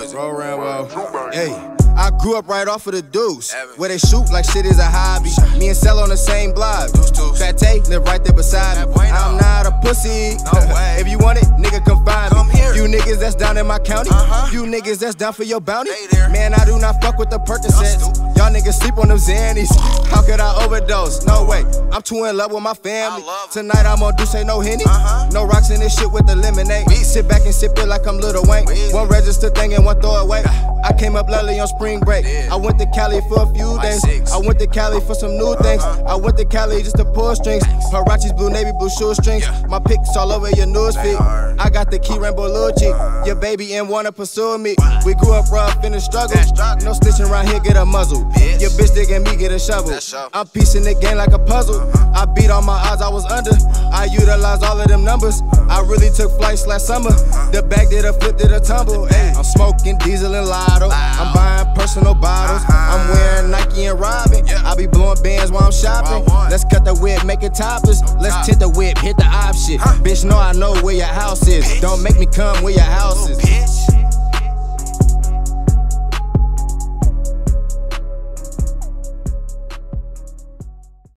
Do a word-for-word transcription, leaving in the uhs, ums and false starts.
Wizard. Roll Rambo. Hey. I grew up right off of the deuce, where they shoot like shit is a hobby. Me and Cell on the same block. Fat Tay live right there beside me. I'm not a pussy. If you want it, nigga, come find me. You niggas that's down in my county. You niggas that's down for your bounty. Man, I do not fuck with the Percocets. Y'all niggas sleep on them Xannies. How could I overdose? No way. I'm too in love with my family. Tonight I'm on Deuce, ain't no Henny. No rocks in this shit with the lemonade. Sit back and sip it like I'm Lil Wayne. One register thing and one throw away. I came up lovely on spring break. I went to Cali for a few days. I went to Cali for some new things. I went to Cali just to pull strings. Huaraches, blue navy, blue shoestrings. My pics all over your newsfeed. I got the key Rainbow Lil G. Your baby and wanna pursue me. We grew up rough in the struggle. No snitching around here, get a muzzle. Your bitch digging me, get a shovel. I'm piecing the game like a puzzle. I beat all my odds I was under. I utilized all of them numbers. I really took flights last summer. The bag did a flip, did a tumble. I'm smoking diesel and lotto. I'm buying personal bottles. I'm wearing Nike and Robin. I be blowing bands while I'm shopping. Let's cut the whip, make it topless. Let's tint the whip, hit the option. Bitch, know I know where your house is. Don't make me come where your house is.